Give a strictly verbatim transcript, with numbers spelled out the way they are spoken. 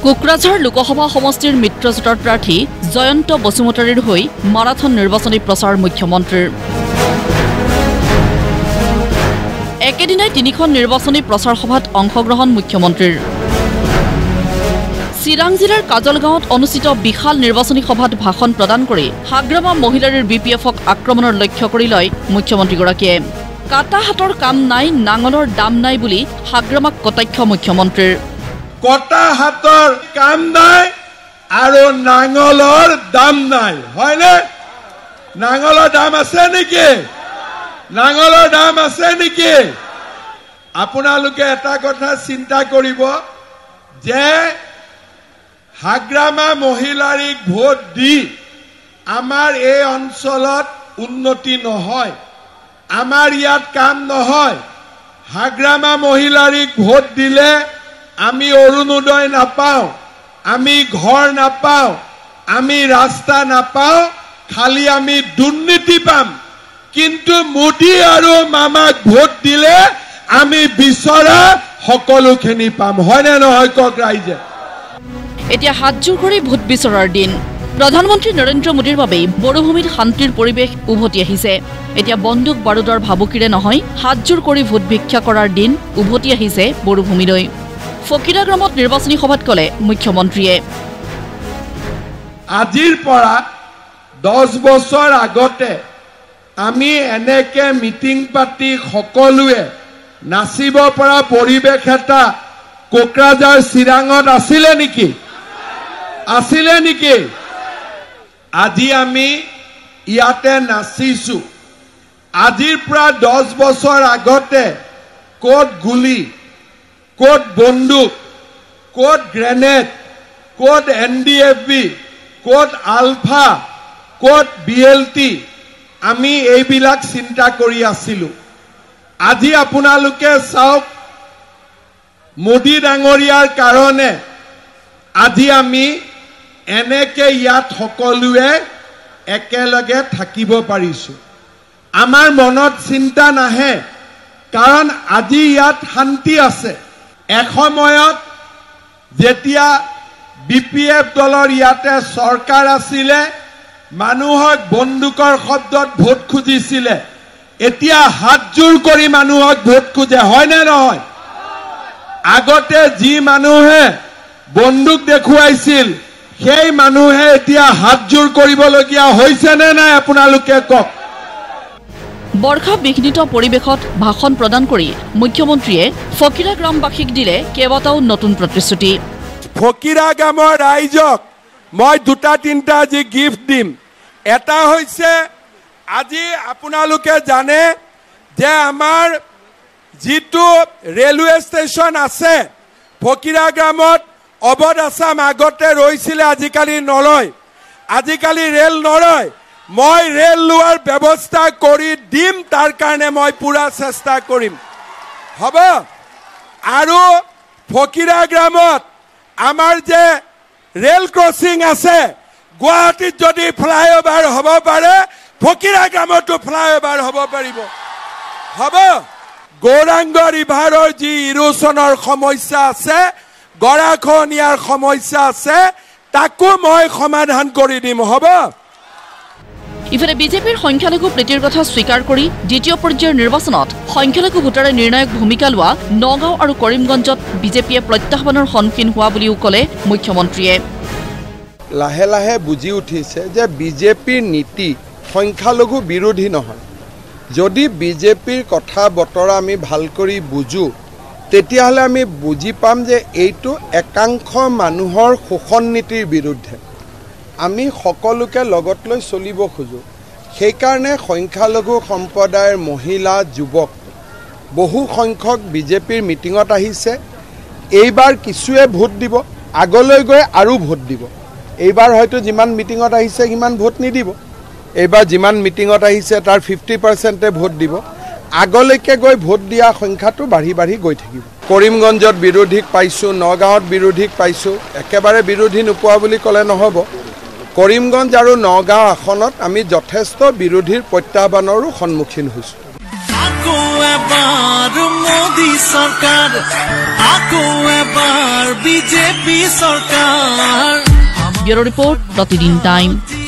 কোকৰাঝাৰ লোকসভা সমষ্টিৰ মিত্ৰজোঁটৰ প্ৰাৰ্থী জয়ন্ত বসুমতাৰীৰ হৈ মাৰাথন নিৰ্বাচনী প্ৰচাৰ মুখ্যমন্ত্ৰীৰ একেদিনাই তিনিখন নিৰ্বাচনী প্ৰচাৰ সভাত অংশগ্ৰহণ মুখ্যমন্ত্ৰীৰ চিৰাং জিলাৰ কাজলগাঁৱত অনুষ্ঠিত বিশাল নিৰ্বাচনী সভাত ভাষণ প্ৰদান কৰি হাগ্ৰামা মহিলাৰীৰ বি পি এফক আক্ৰমণৰ লক্ষ্য কৰি লয় মুখ্যমন্ত্ৰীগৰাকীয়ে কাটা হাতৰ কাম নাই নাঙলৰ দাম নাই বুলি হাগ্ৰামাক কটাক্ষ মুখ্যমন্ত্ৰীৰ কটা হাতৰ কাম নাই আৰু নাঙলৰ দাম নাই হয়নে নাঙলৰ দাম আছে নেকি নাঙলৰ দাম আছে নেকি আপোনালোকে এটা কথা চিন্তা কৰিব যে হাগ্ৰামা মহিলাৰীক ভোট দি আমাৰ এই অঞ্চলত উন্নতি নহয় আমাৰ ইয়াত কাম নহয় হাগ্ৰামা মহিলাৰীক ভোট দিলে আমি অৰুণোদয় নাপাওঁ আমি ঘৰ নাপাওঁ আমি ৰাস্তা নাপাওঁ খালি আমি দুৰ্নীতি পাম কিন্তু মোদী আৰু মামাক ভোট দিলে আমি বিচৰা সকলোখিনি পাম হয়নে নহয় কক ৰাইজে এতিয়া হাতজোৰ কৰি ভোট বিচৰাৰ দিন প্ৰধানমন্ত্ৰী নৰেন্দ্ৰ মোদীৰ বাবে বড়োভূমিত শান্তিৰ পৰিৱেশ উভতি আহিছে এতিয়া বন্দুক বাৰুদৰ ভাবুকিৰে নহয় হাতজোৰ কৰি ভোট ভিক্ষা কৰাৰ দিন উভতি আহিছে বড়োভূমিলৈ ফকিৰা গ্ৰামত নিৰ্বাচনী সভাত কলে মুখ্যমন্ত্ৰীয়ে আজিৰ পৰা দহ বছৰ আগতে আমি এনেকে মিটিং পাতি সকলোৱে নাচিব পৰা পৰিৱেশ এটা কোকৰাঝাৰ চিৰাঙত আছিলে নেকি আছিলে নেকি আজি আমি ইয়াতে নাচিছো আজিৰ পৰা দহ বছৰ আগতে কোট গুলি কোট বন্দুক quote grenade quote N D F B quote ULFA quote B L T আমি এইবিলাক চিন্তা কৰি আছিলো আজি আপোনালোকে চাওক মোদী ডাঙৰীয়াৰ কাৰণে আজি আমি এনেকে ইয়াত সকলোৱে একেলগে থাকিব পাৰিছো আমাৰ মনত চিন্তা নাহে কাৰণ আজি ইয়াত শান্তি আছে এসময়ত যেতিয়া বি পি এফ দলৰ ইয়াতে চৰকাৰ আছিলে মানুহক বন্দুকৰ শব্দত ভোট খুজিছিলে এতিয়া হাতজোৰ কৰি মানুহক ভোট খোজে হয়নে নহয় আগতে যি মানুহে বন্দুক দেখুৱাইছিল সেই মানুহে এতিয়া হাতজোৰ কৰিবলগীয়া হৈছে নে নাই আপোনালোকে কওক বৰ্ষা বিঘ্নিত পৰিৱেশত ভাষণ প্ৰদান কৰি মুখ্যমন্ত্ৰীয়ে ফকিৰা গ্ৰামবাসীক দিলে কেইবাটাও নতুন প্ৰতিশ্ৰুতি ফকিৰা গ্ৰামৰ ৰাইজক মই দুটা তিনিটা আজি গিফ্ট দিম এটা হৈছে আজি আপোনালোকে জানে যে আমাৰ যিটো ৰেলৱে ষ্টেচন আছে ফকিৰা গ্ৰামত অবধ আছাম আগতে ৰৈছিলে আজিকালি নলয় আজিকালি ৰেল নৰয় মই ৰেল লোৱাৰ ব্যৱস্থা কৰি দিম তাৰ কাৰণে মই পুৰা চেষ্টা কৰিম হ'ব আৰু ফকিৰা গ্ৰামত আমাৰ যে ৰেল ক্ৰছিং আছে গুৱাহাটীত যদি ফ্লাইঅভাৰ হ'ব পাৰে ফকিৰা গ্ৰামতো ফ্লাইঅভাৰ হ'ব পাৰিব হ'ব গৌৰাংগ ৰিভাৰৰ যি ইৰোচনৰ সমস্যা আছে গৰাখহনীয়াৰ সমস্যা আছে তাকো মই সমাধান কৰি দিম হ'ব ইফালে বিজেপিৰ সংখ্যালঘু প্ৰীতিৰ কথা স্বীকাৰ কৰি দ্বিতীয় পৰ্যায়ৰ নিৰ্বাচনত সংখ্যালঘু ভোটাৰে নিৰ্ণায়ক ভূমিকা লোৱা নগাঁও আৰু কৰিমগঞ্জত বিজেপিয়ে প্ৰত্যাহ্বানৰ সন্মুখীন হোৱা বুলিও ক'লে মুখ্যমন্ত্ৰীয়ে লাহে লাহে বুজি উঠিছে যে বিজেপিৰ নীতি সংখ্যালঘু বিৰোধী নহয় যদি বিজেপিৰ কথা বতৰা আমি ভাল কৰি বুজো তেতিয়াহ'লে আমি বুজি পাম যে এইটো একাংশ মানুহৰ শোষণ নীতিৰ বিৰুদ্ধে আমি সকলোকে লগত লৈ চলিব খোজো সেইকাৰণে সংখ্যালঘু সম্প্ৰদায়ৰ মহিলা যুৱক বহু সংখ্যক বিজেপিৰ মিটিঙত আহিছে এইবাৰ কিছুৱে ভোট দিব আগলৈ গৈ আৰু ভোট দিব এইবাৰ হয়তো যিমান মিটিঙত আহিছে সিমান ভোট নিদিব এইবাৰ যিমান মিটিঙত আহিছে তাৰ ফিফটি পাৰ্চেণ্টে ভোট দিব আগলৈকে গৈ ভোট দিয়া সংখ্যাটো বাঢ়ি বাঢ়ি গৈ থাকিব কৰিমগঞ্জত বিৰোধীক পাইছোঁ নগাঁৱত বিৰোধীক পাইছোঁ একেবাৰে বিৰোধী নোপোৱা বুলি ক'লে নহ'ব কৰিমগঞ্জ আৰু নগাঁও আসনত আমি যথেষ্ট বিৰোধীৰ প্ৰত্যাহ্বানৰো সন্মুখীন হৈছোঁ মোদী চৰকাৰ আকৌ এবাৰ বিজেপি চৰকাৰ ব্যুৰো ৰিপোৰ্ট প্ৰতিদিন টাইম।